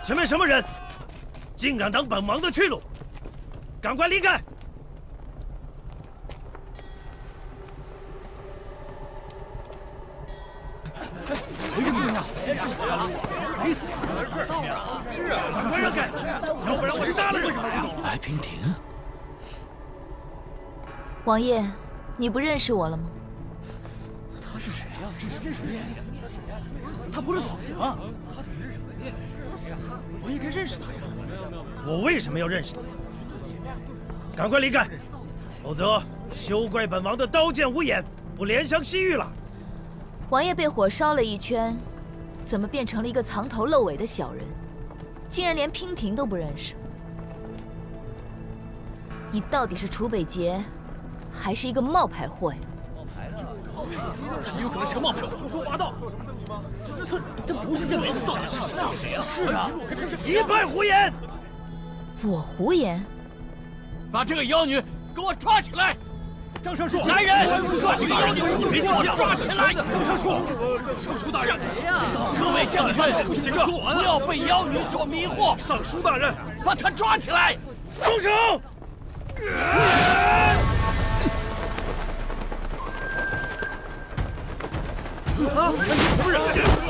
前面什么人？竟敢挡本王的去路！赶快离开！ 没死！ 赶快让开，要不然我杀了你！ 白娉婷， 王爷，你不认识我了吗？ 他是谁呀？这是谁？他不是死了吗？我应该认识他呀！ 我为什么要认识你？赶快离开，否则休怪本王的刀剑无眼，不怜香惜玉了。 王爷被火烧了一圈，怎么变成了一个藏头露尾的小人？竟然连娉婷都不认识。你到底是楚北捷，还是一个冒牌货呀？ 这有可能是个冒牌货，胡说八道！这不是郑北，到底是谁？那是谁啊？是啊， 一派胡言！ 我胡言？ 把这个妖女给我抓起来！张尚书，来人！抓这个妖女，没错，抓起来！张尚书，尚书大人，各位将军，不行啊，不要被妖女所迷惑。 尚书大人， 把她抓起来！ 动手！ 啊！你什么人？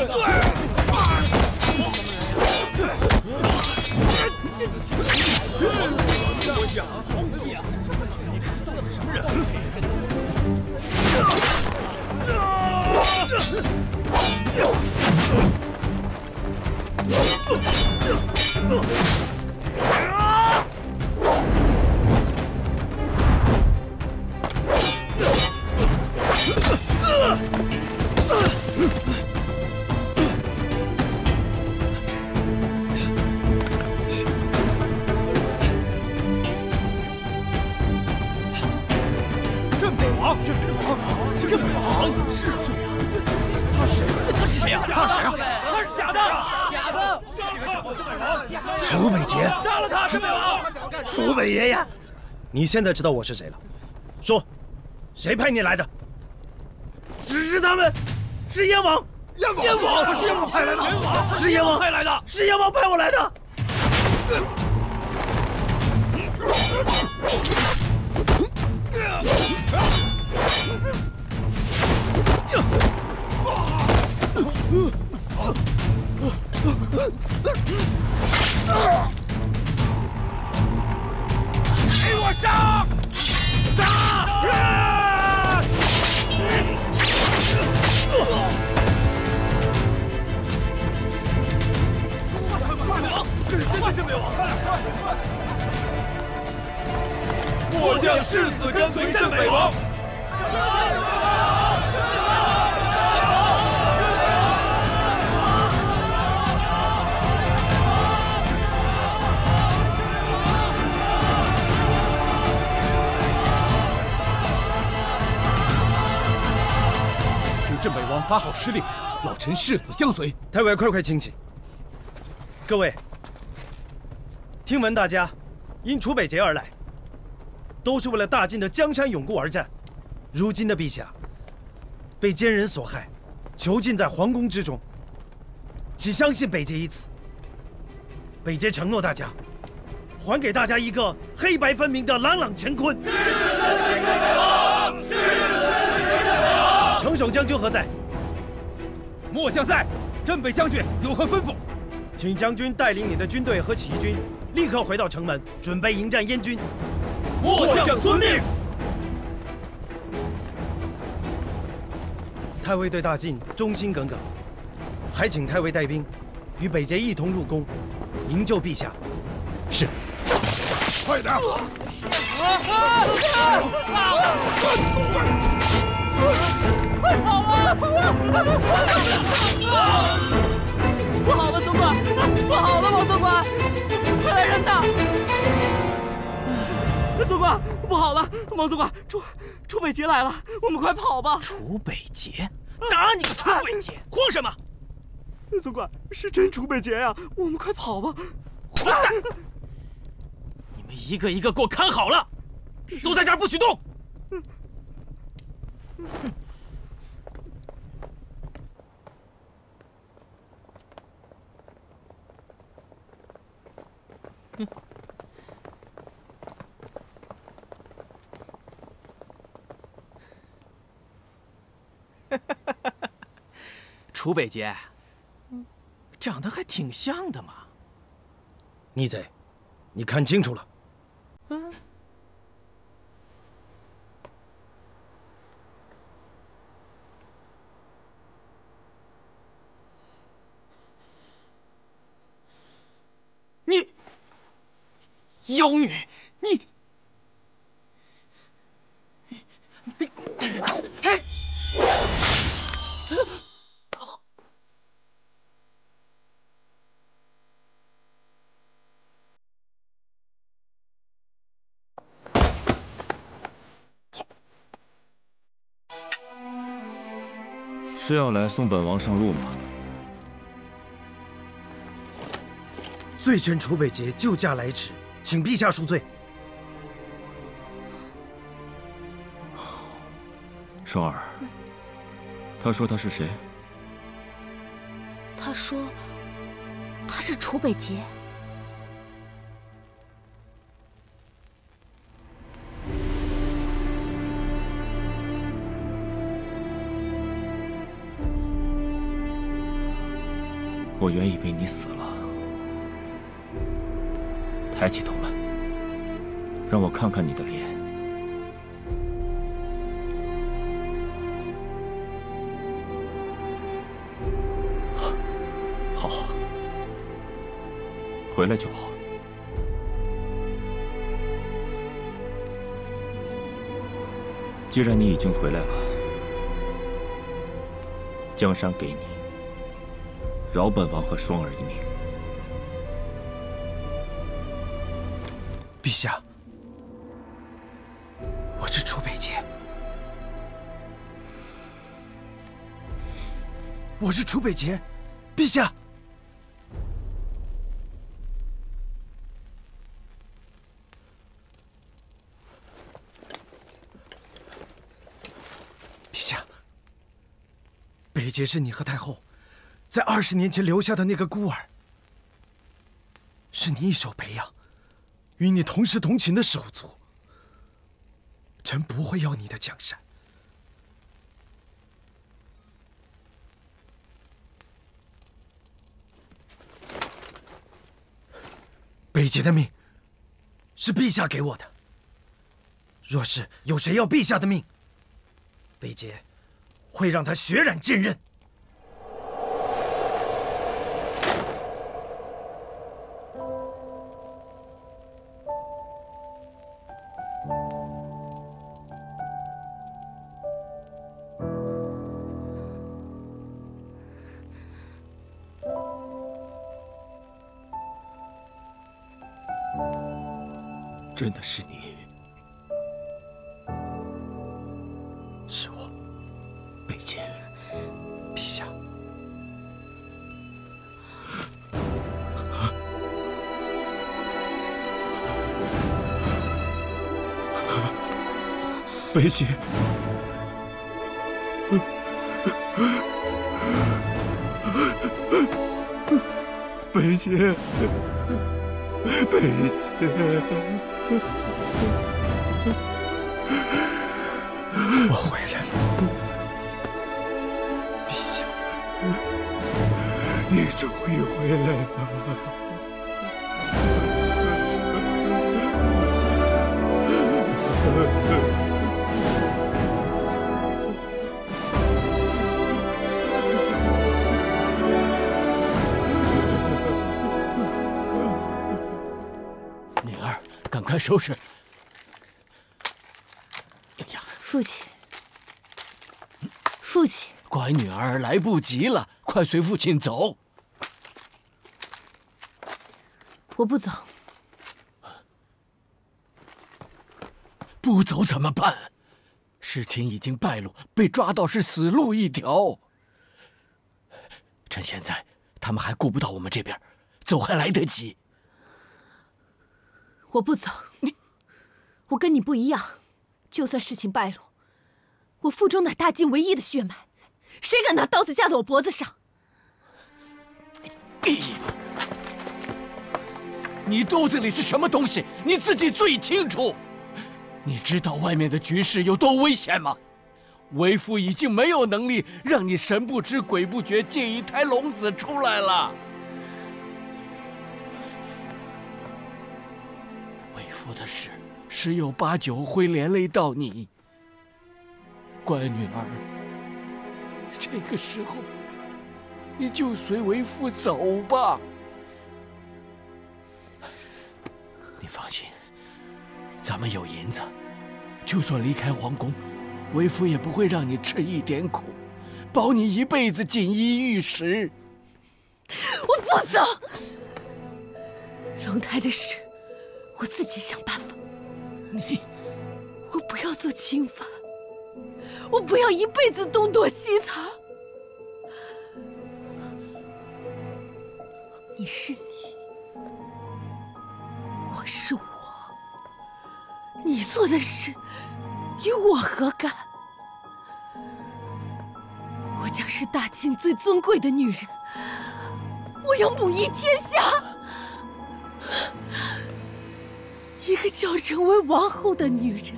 什么人？镇北王，镇北王，镇北王，是。他是谁？他是谁呀？他是谁啊？他是假的，假的！ 楚北捷， 杀了他！镇北王， 楚北爷呀！你现在知道我是谁了？说，谁派你来的？只是他们，是燕王， 燕王， 是燕王派来的， 是燕王派来的， 是燕王派我来的。 给我上！快，镇北王！末将誓死跟随镇北王。请镇北王发号施令，老臣誓死相随。 太尉，快请起。各位，听闻大家因楚北捷而来，都是为了大晋的江山永固而战。如今的陛下被奸人所害，囚禁在皇宫之中，请相信北捷一次。北捷承诺大家，还给大家一个黑白分明的朗朗乾坤。城守将军何在？ 末将在。镇北将军有何吩咐？ 请将军带领你的军队和起义军立刻回到城门，准备迎战燕军。 末将遵命。 太尉对大晋忠心耿耿，还请太尉带兵与北捷一同入宫，营救陛下。是。 快点！ 快跑啊！不好了，总管！不好了，王总管！快来人呐！总管，不好了，王总管，楚北捷来了，我们快跑吧！ 楚北捷，打你个楚北捷，慌什么？ 总管，是真楚北捷呀！我们快跑吧！ 混蛋！你们一个一个给我看好了，都在这儿不许动！ 楚北杰，长得还挺像的嘛。 逆贼，你看清楚了。 你妖女，你！哎！ 是要来送本王上路吗？ 罪臣楚北杰救驾来迟，请陛下恕罪。 双儿，他说他是谁？ 他说他是楚北杰。 我原以为你死了。抬起头来，让我看看你的脸。好，回来就好。既然你已经回来了，江山给你，饶本王和双儿一命。 陛下，我是楚北杰，我是楚北杰，陛下。陛下，北杰是你和太后在20年前留下的那个孤儿，是你一手培养。与你同时同寝的手足，臣不会要你的江山。北杰的命是陛下给我的，若是有谁要陛下的命，北杰会让他血染剑刃。 真的是你， 是我， 北杰。 陛下。 北杰，北杰，北杰。 我回来了，陛下， 你终于回来了。 女儿，赶快收拾。 父亲，父亲， 乖女儿，来不及了，快随父亲走。 我不走。 不走怎么办？事情已经败露，被抓到是死路一条。趁现在他们还顾不到我们这边，走还来得及。 我不走。我跟你不一样，就算事情败露，我腹中乃大晋唯一的血脉，谁敢拿刀子架在我脖子上？ 你肚子里是什么东西，你自己最清楚。你知道外面的局势有多危险吗？为父已经没有能力让你神不知鬼不觉借一胎龙子出来了。为父的事十有八九会连累到你，乖女儿。这个时候，你就随为父走吧。你放心，咱们有银子，就算离开皇宫，为父也不会让你吃一点苦，保你一辈子锦衣玉食。 我不走，龙胎的事，我自己想办法。我不要做清法，我不要一辈子东躲西藏。你是你，我是我，你做的事与我何干？我将是大清最尊贵的女人，我要母仪天下。一个叫成为王后的女人。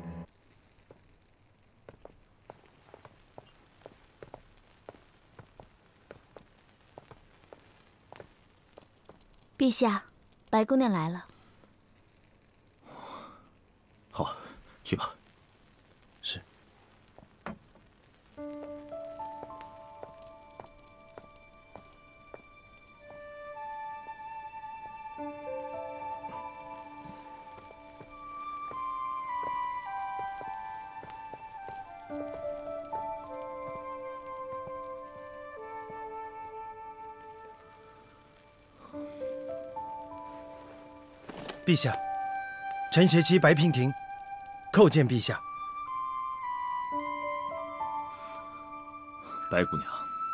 陛下，白姑娘来了。 好，去吧。 是。陛下，臣携妻白娉婷叩见陛下。 白姑娘，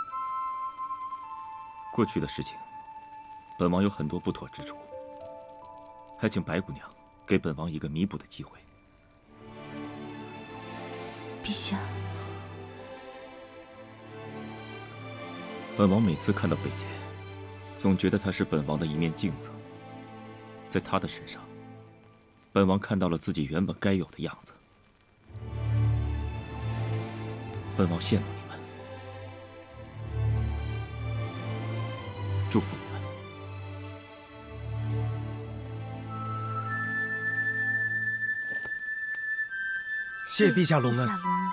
过去的事情，本王有很多不妥之处，还请白姑娘给本王一个弥补的机会。 陛下， 本王每次看到贝姐，总觉得她是本王的一面镜子。在她的身上，本王看到了自己原本该有的样子。本王羡慕你们，祝福你们。 谢陛下隆恩。 陛下隆恩。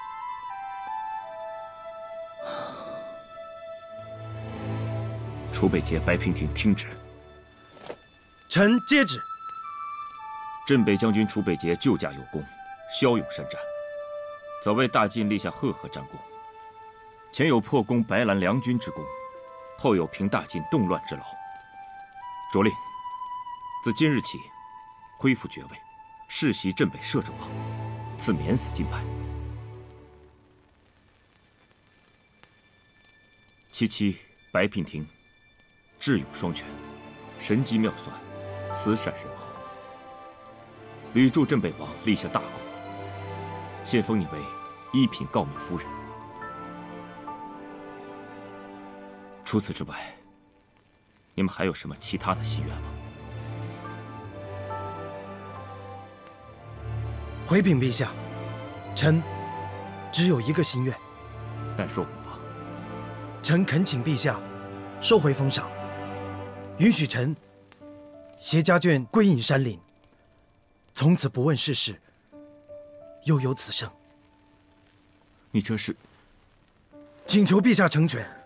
楚北节、白娉婷听旨。 臣接旨。 镇北将军楚北节救驾有功，骁勇善战，早为大晋立下赫赫战功。前有破攻白兰梁军之功，后有平大晋动乱之劳。着令，自今日起，恢复爵位，世袭镇北摄政王，赐免死金牌。其妻白娉婷，智勇双全，神机妙算，慈善仁厚，屡助镇北王立下大功，现封你为一品诰命夫人。除此之外，你们还有什么其他的心愿吗？ 回禀陛下，臣只有一个心愿。 但说无妨。 臣恳请陛下收回封赏，允许臣携家眷归隐山林，从此不问世事，悠游此生。 你这是？ 请求陛下成全。